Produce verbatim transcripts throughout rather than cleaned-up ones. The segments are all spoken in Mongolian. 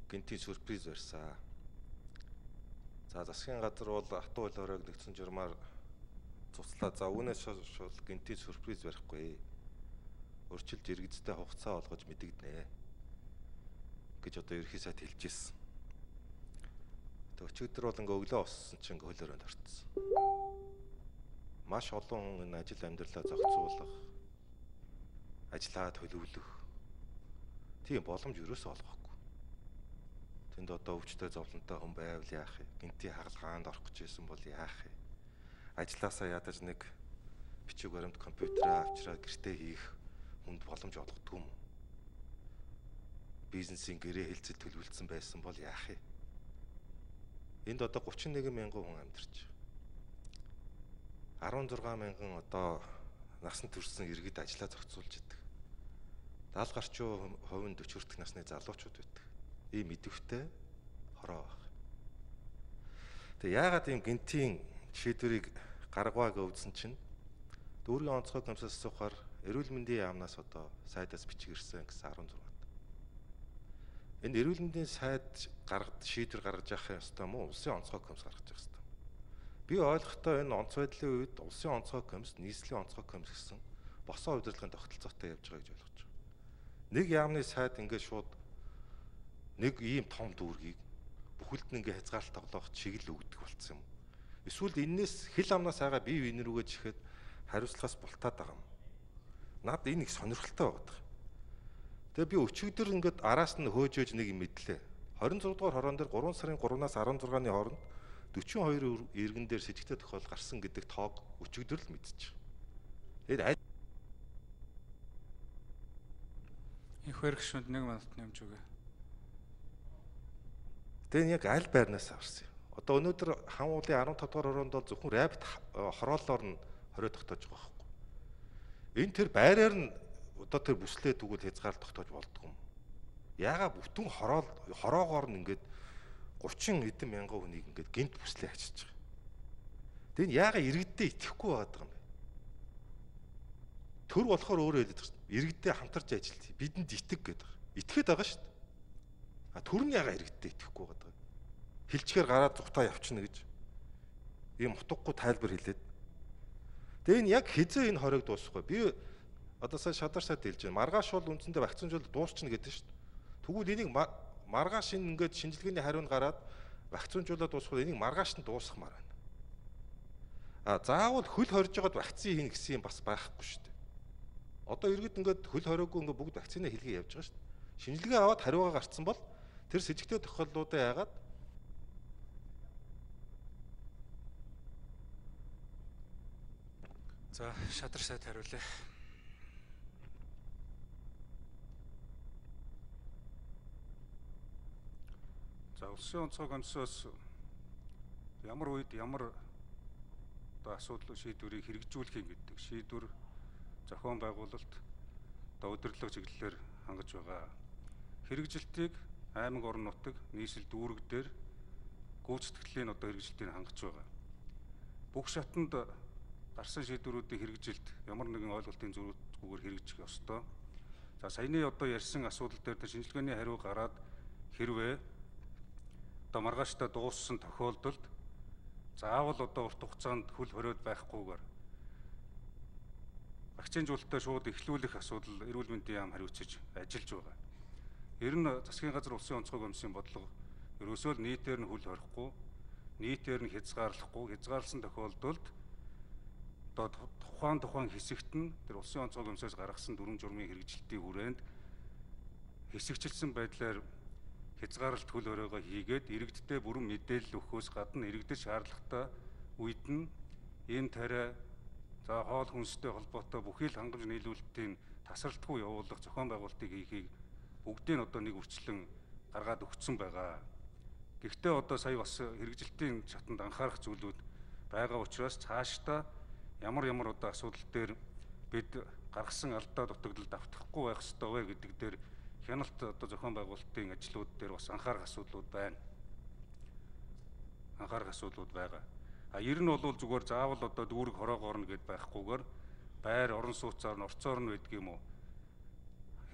гинтийн сюрприз барьсан. За засгийн газар бол хатуу хөл хоройг нэгдсэн журмаар цуцлаа. За үүнээс шууд гинтийн сюрприз барихгүй. Өрчилж иргэдтэй хугацаа олгож мэдэгдэнэ гэж одоо ерхий сайд хэлж ирсэн. Тэг өчигдөр бол ингээ өглөө уссан чинь ингээ хөл хоройнд орцсон. Маш олон энэ ажил амьдралаа зохицуулах, ажлаа төлөвлөх тийм боломж ерөөсөө олгохгүй. Тэнд одоо өвчтөе зовлонтой хүн байвал яах вэ? Гинтийн хагалгаанд орох гэж байсан бол яах вэ? Ажлаасаа ядаж нэг бичиг баримт компьютераа авчираад гэртээ хийх хүнд боломж олгохгүй юм. Бизнесийн гэрээ хэлцэл төлөвлөсөн байсан бол яах вэ? Энд одоо гучин нэгэн мянган хүн амьдарч байна. арван зургаан мянган одоо насан туршсан иргэд ажлаа зохицуулж идэг. даал гарчуу хувийн дөч хүртэх насны залуучууд байдаг. Ийм идэвхтэй хороо баг. Тэгээ яагаад ийм гинтийн шийдвэрийг гаргавааг өвдсөн чинь дүүргийн онцгой комиссаас асуухаар эрүүл мэндийн яамнаас одоо сайдаас бичиг ирсэн гэсэн арван зургаат. Энэ эрүүл мэндийн сайд гаргад шийдвэр гаргаж явах ёстой мó улсын онцгой комисс гаргаж явах ёстой. Би ойлгохдоо энэ онц байдлын үед улсын онцгой комисс, нийслэлийн онцгой комисс гэсэн босоо удирдлагын тогтолцоотой явж байгаа гэж ойлгож байгаа. Нэг яамны сайд ингээд шууд нэг ийм том дүүргийг бүхэлд нь ингээд хязгаарлалт тоглох чиглэл өгдөг болцсон юм. Эсвэл энээс хил амнаас айгаа бие биенээ рүүгээ чихэд хариуцлагаас бултаад байгаа юм. Наад энэ их сонирхолтой байдаг. Тэгээ би өчигдөр ингээд араас нь хөөжөөж нэг юм мэдлээ. хорин зурга дугаар хорон дээр гурван сарын гуравнаас арван зургааны хооронд дөрвөн хоёр иргэн дээр с сэжигтэй тохиол гарсан гэдэг тоог өчигдөр л мэдчих. Тэгээд их барих шүнд нэг минут нэмж өгье. Тэгээд яг аль байрнаас авсан юм. Одоо өнөөдөр хан уулын арван тавд дугаар хороонд бол зөвхөн рабит хороолоор нь хорио тогтоож байгаа байхгүй. Энэ тэр байраар нь одоо тэр бүслээ тэгвэл хязгаарлалт тогтоож болдгоо юм. Яагаад бүтэн хороол хороогоор нь ингээд гучин хэдэн мянган хүнийг ингээд гинт бүслээ ачиж байгаа. Тэгээд яагаад иргэддээ итгэхгүй байгаа юм бэ? Төр болохоор өөрөө хэлээд байна. Иргэддээ хамтарч ажиллая. Бидэнд итэг гэдэг. Итгэхэд байгаа шүү дээ. А төр нь яагаад иргэддээ итгэхгүй байгаа юм? Хилчгээр гараад зүгтаа явчихна гэж ийм утгагүй тайлбар хэлээд. Тэгээ энэ яг хизээ энэ хориг дуусахгүй. Би одоо сая шадар сайд хэлж байна. Маргааш бол үндсэндээ вакцинжуулалт дуусчихна гэдэг шүү дээ. Тэгвэл энийг маргааш энэ ингээд шинжилгээний хариунд гараад вакцинжуулалт дуусахгүй энийг маргааш нь дуусгамаар байна. А заавал хөл хорж байгаад вакцин хийн гэсэн юм бас байхгүй шүү дээ. Одоо иргэд ингээд хөл хороогүй ингээд бүгд вакцинаа хийлгээ явж байгаа шүү дээ. Шинжилгээ аваад хариугаа гарцсан бол тэр с сэжигтэй тохиолдлуудаа яагаад За шадар сайд хариулъя. За улсын онцгой комиссоос ямар үед ямар одоо асуудал шийдвэрийг хэрэгжүүлэх юм гэдэг шийдвэр зохион байгуулалт одоо удирдлага чиглэлээр хангаж байгаа. Хэрэгжилтийг аймаг орон нутаг нийслэл дүүрэг дээр гүйцэтгэлийн одоо хэрэгжилтийг хангаж байгаа. Бүх шатанд гарсан шийдвэрүүдийн хэрэгжилт ямар нэгэн ойлголтын зөрүүгүйгээр хэрэгжих ёстой. За саяны одоо ярьсан асуудал дээр шинжилгээний хариу гараад хэрвээ одоо маргааштай дууссан тохиолдолд заавал одоо урт хугацаанд хөл хориод байхгүйгээр вакцинжуулалтаа шууд эхлүүлэх асуудал эрүүл мэндийн яам хариуцж ажиллаж байгаа. Ер нь засгийн газар улсын онцгой комиссийн бодлого ерөөсөө л нийтээр нь хөл хорихгүй, нийтээр нь хязгаарлахгүй, хязгаарласан тохиолдолд одоо тухайн тухайн хэсэгт нь тэр улсын онцгой комиссоос гаргасан дүрм журмын хэрэгжилтийн хүрээнд хэсэгчилсэн байдлаар хязгаарлалт хөл хориогоо хийгээд иргэдтэй бүрэн мэдээлэл өгөхөөс гадна иргэдэд шаардлагатай үед нь энэ тариа за хоол хүнстэй холбоотой бүхий л хангамж нийлүүлэлтийн тасралтгүй явуулах зохион байгуулалтыг хийхийг бүгдийг нь одоо нэг үрчлэн гаргаад өгсөн байгаа. Гэхдээ одоо сая бас хэрэгжилтийн шатанд анхаарах зүйлүүд байгаа учраас цаашдаа ямар ямар одоо асуудал дээр бид гаргасан алдаа дутагдлыг давтахгүй байх ёстой вэ гэдэг дээр хяналт одоо зохион байгуулалтын ажлууд дээр бас анхаарах асуудлууд байна. Анхаарах асуудлууд байгаа. А ер нь бол зүгээр заавал одоо дүүрэг хороог орно гэд байхгүйгээр байр орон сууцаар нь орцоор нь байдаг юм уу?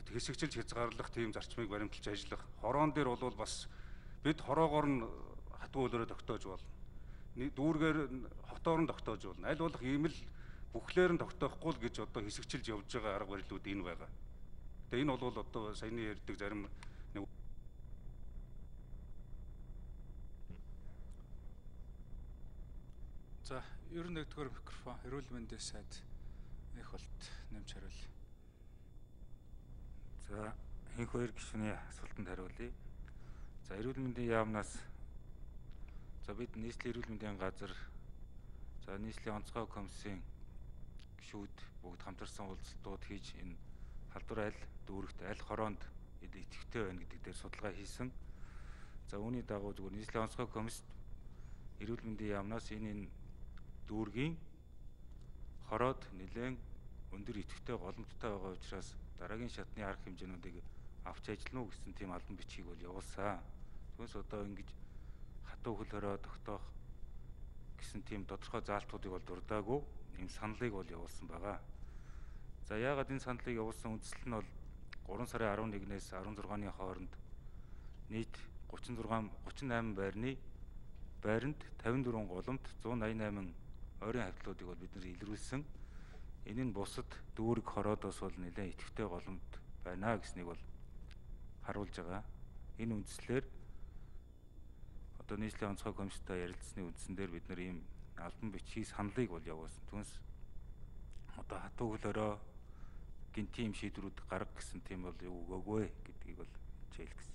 хэсэгчилж хязгаарлах тийм зарчмыг баримталж ажиллах. Хороон дээр бол бас бид хороогоор нь хатуу хөлөөрөө тогтоож болно. Дүүргээр хотоор нь тогтоож болно. Аль болох ийм л бүхлээр нь тогтоохгүй л гэж одоо хэсэгчилж явж байгаа арга барилууд энэ байгаа. Тэгээ энэ бол одоо саяны ярьдаг зарим нэг За, ер нь нэгдүгээр микрофон эрүүл мэндийн сайд их болт нэмж хариул. За, энэ хоёр гишүүний асуултанд хариулъя. За, эрүүл мэндийн яамнаас за бид нийслэлийн эрүүл мэндийн газар, за нийслэлийн онцгой комиссийн гишүүд бүгд хамтарсан уулзалтууд хийж энэ халдвар аль дүүрэгт аль хороонд идэвхтэй байна гэдэг дээр судалгаа хийсэн. За үүний дагуу зөвхөн нийслэлийн онцгой комиссд эрүүл мэндийн яамнаас энэ энэ дүүргийн хороод нэлээд өндөр идэвхтэй голомттой байгаа учраас дараагийн шатны арга хэмжээнүүдийг авч ажиллана уу гэсэн тийм албан бичгийг бол явуулсан. Түүнээс одоо ингэж хатуу хөлөөрөө тогтоох гэсэн тийм тодорхой заалтуудыг бол дурдаагүй ийм саналыг бол явуулсан байгаа. За яагаад энэ саналыг явуулсан үндсэл нь бол гурван сарын арван нэгнээс арван зургааны хооронд нийт гучин зургаан гучин найман байрны байранд тавин дөрвөн голомт зуун аян найман ойрын хавьтлуудыг бол бид нэр илрүүлсэн. Энэ нь бусад дүүрэг хороодоос бол нэлээд идэвхтэй голомт байна гэснийг бол харуулж байгаа. Энэ үндслээр одоо нийслэлийн онцгой комисстай ярилцсны үндсэн дээр бид нар ийм албан бичгийн саналыг бол явуулсан. Түүнээс одоо хатуу хөлөөрөө гинти юм шийдвэрүүд гарга гэсэн тийм бол юу өгөөгүй гэдгийг бол хэлэх гэсэн.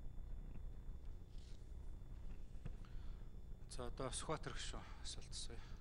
За одоо Сүхбаатар гишүүн асуулт асууя.